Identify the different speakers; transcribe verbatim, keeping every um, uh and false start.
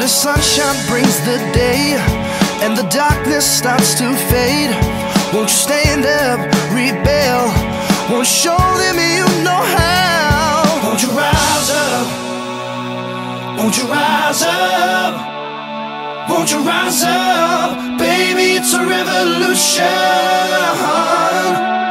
Speaker 1: the sunshine brings the day and the darkness starts to fade. Won't you stand up, rebel? Won't you show them you know how? Won't you rise up? Won't you rise up? Won't you rise up? Baby, it's a revolution.